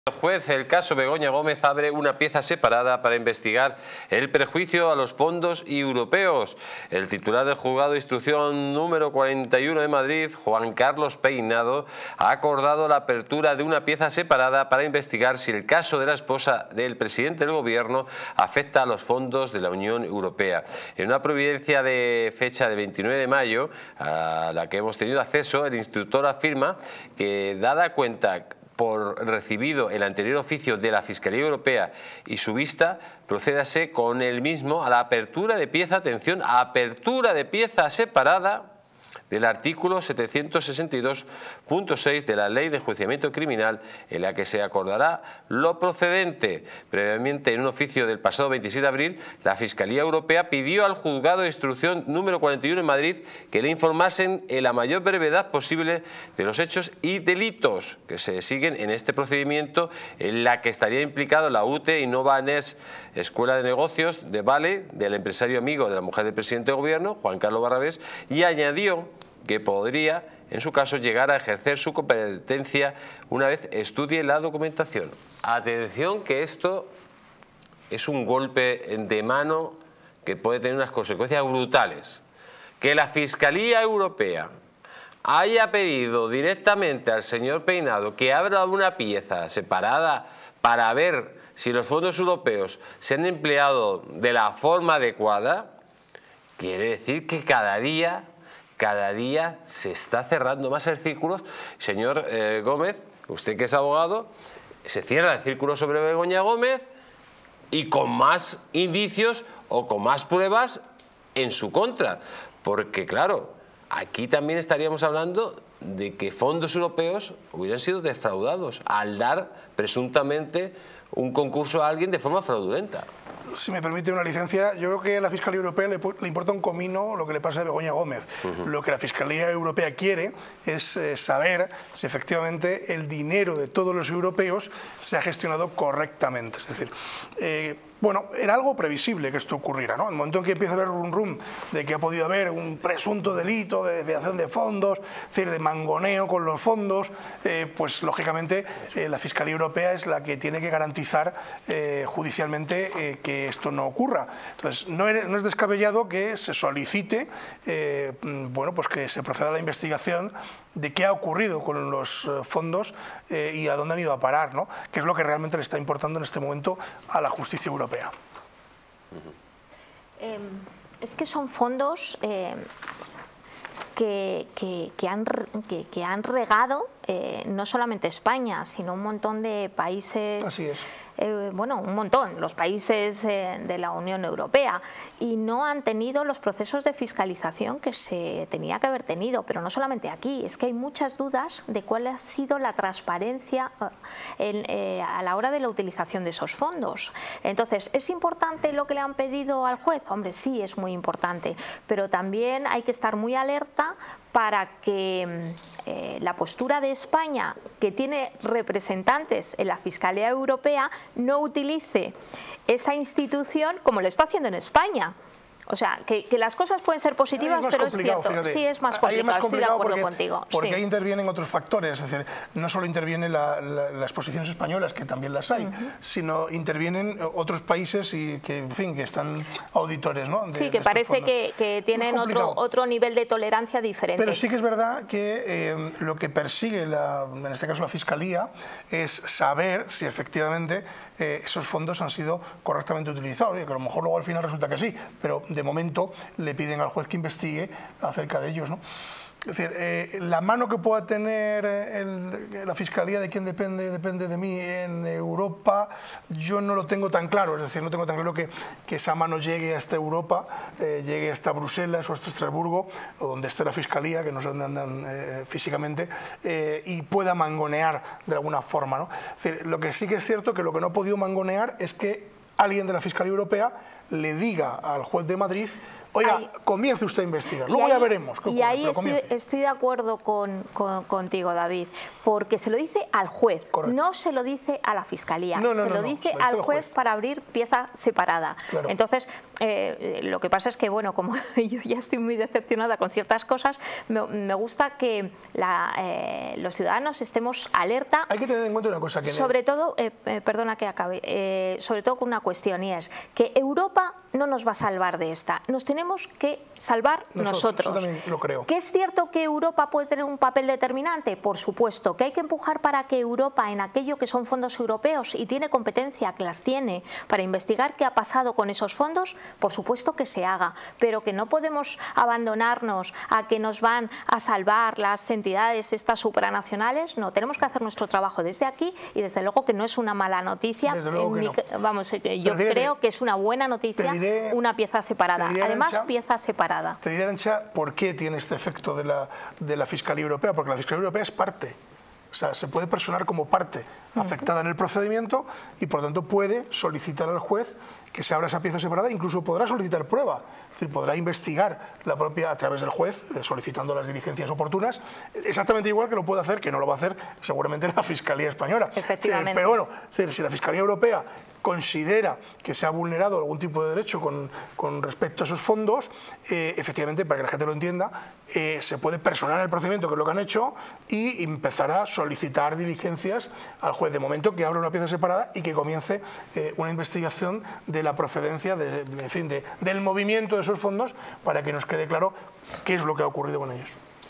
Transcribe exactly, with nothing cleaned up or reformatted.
El juez, el caso Begoña Gómez, abre una pieza separada para investigar el perjuicio a los fondos europeos. El titular del juzgado de instrucción número cuarenta y uno de Madrid, Juan Carlos Peinado, ha acordado la apertura de una pieza separada para investigar si el caso de la esposa del presidente del gobierno afecta a los fondos de la Unión Europea. En una providencia de fecha de veintinueve de mayo, a la que hemos tenido acceso, el instructor afirma que, dada cuenta por recibido el anterior oficio de la Fiscalía Europea y su vista, procédase con el mismo a la apertura de pieza, atención, apertura de pieza separada del artículo setecientos sesenta y dos punto seis de la Ley de Enjuiciamiento Criminal, en la que se acordará lo procedente. Previamente, en un oficio del pasado veintisiete de abril, la Fiscalía Europea pidió al Juzgado de Instrucción número cuarenta y uno en Madrid que le informasen en la mayor brevedad posible de los hechos y delitos que se siguen en este procedimiento, en la que estaría implicado la U T E Innova-Next, Escuela de Negocios de Vale, del empresario amigo de la mujer del presidente del gobierno, Juan Carlos Barrabés, y añadió que podría, en su caso, llegar a ejercer su competencia una vez estudie la documentación. Atención, que esto es un golpe de mano que puede tener unas consecuencias brutales. Que la Fiscalía Europea haya pedido directamente al señor Peinado que abra una pieza separada para ver si los fondos europeos se han empleado de la forma adecuada, quiere decir que cada día... Cada día se está cerrando más el círculo. Señor eh, Gómez, usted que es abogado, se cierra el círculo sobre Begoña Gómez y con más indicios o con más pruebas en su contra. Porque claro, aquí también estaríamos hablando de que fondos europeos hubieran sido defraudados al dar presuntamente un concurso a alguien de forma fraudulenta. Si me permite una licencia, yo creo que a la Fiscalía Europea le, le importa un comino lo que le pasa a Begoña Gómez. Uh-huh. Lo que la Fiscalía Europea quiere es eh, saber si efectivamente el dinero de todos los europeos se ha gestionado correctamente. Es decir, eh, bueno, era algo previsible que esto ocurriera, ¿no? En el momento en que empieza a haber un rum de que ha podido haber un presunto delito de desviación de fondos, es decir, de mangoneo con los fondos, eh, pues lógicamente eh, la Fiscalía Europea es la que tiene que garantizar eh, judicialmente eh, que esto no ocurra. Entonces, no es, no es descabellado que se solicite, eh, bueno, pues que se proceda a la investigación de qué ha ocurrido con los fondos eh, y a dónde han ido a parar, ¿no? Que es lo que realmente le está importando en este momento a la justicia europea. Eh, es que son fondos eh, que, que, que, han, que, que han regado eh, no solamente España, sino un montón de países. Así es. Eh, bueno, un montón, los países eh, de la Unión Europea, y no han tenido los procesos de fiscalización que se tenía que haber tenido. Pero no solamente aquí, es que hay muchas dudas de cuál ha sido la transparencia en, eh, a la hora de la utilización de esos fondos. Entonces, ¿es importante lo que le han pedido al juez? Hombre, sí, es muy importante, pero también hay que estar muy alerta para que eh, la postura de España, que tiene representantes en la Fiscalía Europea, no utilice esa institución como lo está haciendo en España. O sea, que, que las cosas pueden ser positivas, pero es cierto, fíjate. Sí, es más complicado, es más complicado estoy de acuerdo porque, contigo. Porque sí. ahí intervienen otros factores, es decir, no solo intervienen la, la, las posiciones españolas, que también las hay, uh-huh. sino intervienen otros países y que, en fin, que están auditores, ¿no? De, sí, que parece que, que tienen otro, otro nivel de tolerancia diferente. Pero sí que es verdad que eh, lo que persigue, la, en este caso la Fiscalía, es saber si efectivamente eh, esos fondos han sido correctamente utilizados, y que a lo mejor luego al final resulta que sí, pero de momento le piden al juez que investigue acerca de ellos, ¿no? Es decir, eh, la mano que pueda tener el, la Fiscalía, de quién depende, depende de mí en Europa, yo no lo tengo tan claro, es decir, no tengo tan claro que, que esa mano llegue hasta Europa, eh, llegue hasta Bruselas o hasta Estrasburgo, o donde esté la Fiscalía, que no sé dónde andan eh, físicamente, eh, y pueda mangonear de alguna forma, ¿no? Es decir, lo que sí que es cierto que lo que no ha podido mangonear es que alguien de la Fiscalía Europea le diga al juez de Madrid: oiga, ahí, comience usted a investigar, luego ahí, ya veremos. Y ahí estoy, estoy de acuerdo con, con, contigo, David, porque se lo dice al juez, correcto, no se lo dice a la Fiscalía, no, no, se no, lo no, dice se lo al dice juez, juez para abrir pieza separada. Claro. Entonces, eh, lo que pasa es que, bueno, como yo ya estoy muy decepcionada con ciertas cosas, me, me gusta que la, eh, los ciudadanos estemos alerta. Hay que tener en cuenta una cosa, que sobre el... todo, eh, eh, perdona que acabe, eh, sobre todo con una cuestión, y es que Europa no nos va a salvar de esta, nos tenemos que salvar nosotros. nosotros. Yo también lo creo. ¿Que es cierto que Europa puede tener un papel determinante? Por supuesto. ¿Que hay que empujar para que Europa, en aquello que son fondos europeos, y tiene competencia, que las tiene, para investigar qué ha pasado con esos fondos? Por supuesto que se haga, pero que no podemos abandonarnos a que nos van a salvar las entidades estas supranacionales. No, tenemos que hacer nuestro trabajo desde aquí, y desde luego que no es una mala noticia. Desde luego que mi, no. Vamos, yo fíjate, creo que es una buena noticia, diré, una pieza separada. diré, Además, Arantxa, pieza separada. Te diré, Arantxa, por qué tiene este efecto de la, de la Fiscalía Europea, porque la Fiscalía Europea es parte. O sea, se puede personar como parte afectada en el procedimiento y, por tanto, puede solicitar al juez que se abra esa pieza separada, incluso podrá solicitar prueba, es decir, podrá investigar la propia a través del juez, eh, solicitando las diligencias oportunas, exactamente igual que lo puede hacer, que no lo va a hacer seguramente la Fiscalía Española. Efectivamente. Eh, pero bueno, es decir, si la Fiscalía Europea considera que se ha vulnerado algún tipo de derecho con, con respecto a esos fondos, eh, efectivamente, para que la gente lo entienda, eh, se puede personar el procedimiento, que es lo que han hecho, y empezar a solicitar diligencias al juez, de momento que abra una pieza separada y que comience eh, una investigación de la procedencia, de, en fin, de, del movimiento de esos fondos, para que nos quede claro qué es lo que ha ocurrido con ellos.